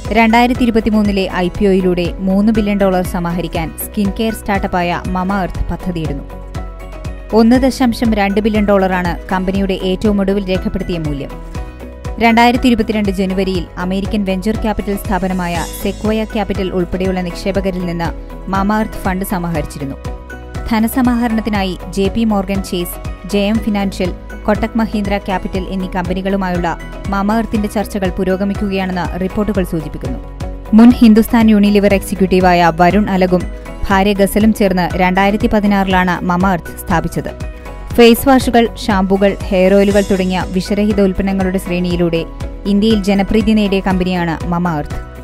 2023 IPOയിലൂടെ $3 ബില്യൺ സമാഹരിക്കാൻ skin care സ്റ്റാർട്ടപ്പായ മമാഎർത്ത് പദ്ധതിയിടുന്നു. $1.2 ബില്യൺ കമ്പനിയുടെ ഏറ്റവും ഒടുവിൽ രേഖപ്പെടുത്തിയ മൂല്യം. 2022 ജനുവരിയിൽ അമേരിക്കൻ വെഞ്ചർ ക്യാപിറ്റൽ സ്ഥാപനമായ സെക്വോയ ക്യാപിറ്റൽ ഉൾപ്പെടെയുള്ള നിക്ഷേപകരിൽ നിന്ന് മമാഎർത്ത് ഫണ്ട് സമാഹരിച്ചിരുന്നു. ധനസമാഹരണത്തിനായി JP Morgan Chase, JM financial, Kotak Mahindra capital എന്നീ കമ്പനികളുമായുള്ള മമാഎർത്തിന്റെ ചർച്ചകൾ പുരോഗമിക്കുകയാണെന്ന് റിപ്പോർട്ടുകൾ സൂചിപ്പിക്കുന്നു. മുൻ ഹിന്ദുസ്ഥാൻ യൂണിലിവർ എക്സിക്യൂട്ടീവായ വരുൺ അലഗും ഭാര്യ ഗസലും ചേർന്ന് 2016 മമാഎർത്ത് സ്ഥാപിച്ചത്. ഫേസ് വാഷുകൾ, ഷാംപൂകൾ, ഹെയർ ഓയിലുകൾ തുടങ്ങിയ വിഷരഹിത ഉൽപ്പന്നങ്ങളുടെ ശ്രേണിയിലൂടെ ഇന്ത്യയിൽ ജനപ്രീതി നേടിയ കമ്പനിയാണ് മമാഎർത്ത്.